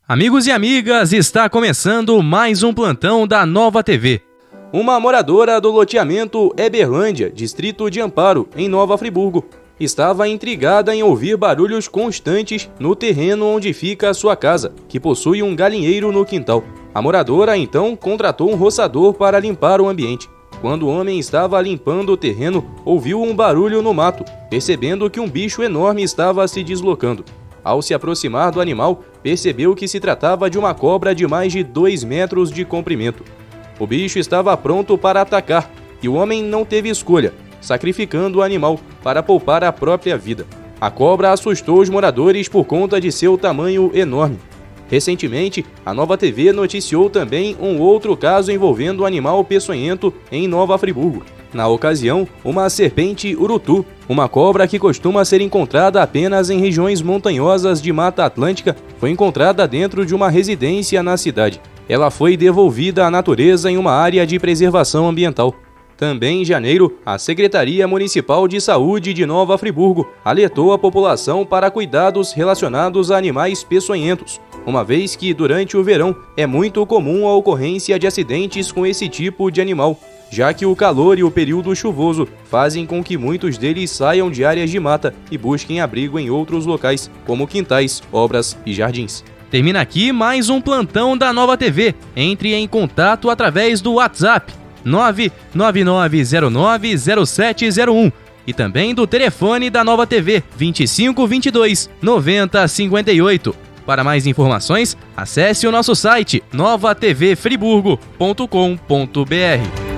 Amigos e amigas, está começando mais um plantão da Nova TV. Uma moradora do loteamento Eberlândia, distrito de Amparo, em Nova Friburgo, estava intrigada em ouvir barulhos constantes no terreno onde fica a sua casa, que possui um galinheiro no quintal. A moradora então contratou um roçador para limpar o ambiente. Quando o homem estava limpando o terreno, ouviu um barulho no mato, percebendo que um bicho enorme estava se deslocando. Ao se aproximar do animal, percebeu que se tratava de uma cobra de mais de 2 metros de comprimento. O bicho estava pronto para atacar e o homem não teve escolha, sacrificando o animal para poupar a própria vida. A cobra assustou os moradores por conta de seu tamanho enorme. Recentemente, a Nova TV noticiou também um outro caso envolvendo um animal peçonhento em Nova Friburgo. Na ocasião, uma serpente urutu, uma cobra que costuma ser encontrada apenas em regiões montanhosas de Mata Atlântica, foi encontrada dentro de uma residência na cidade. Ela foi devolvida à natureza em uma área de preservação ambiental. Também em janeiro, a Secretaria Municipal de Saúde de Nova Friburgo alertou a população para cuidados relacionados a animais peçonhentos, uma vez que durante o verão é muito comum a ocorrência de acidentes com esse tipo de animal, já que o calor e o período chuvoso fazem com que muitos deles saiam de áreas de mata e busquem abrigo em outros locais, como quintais, obras e jardins. Termina aqui mais um plantão da Nova TV. Entre em contato através do WhatsApp 999090701 e também do telefone da Nova TV 2522 9058. Para mais informações, acesse o nosso site novatvfriburgo.com.br.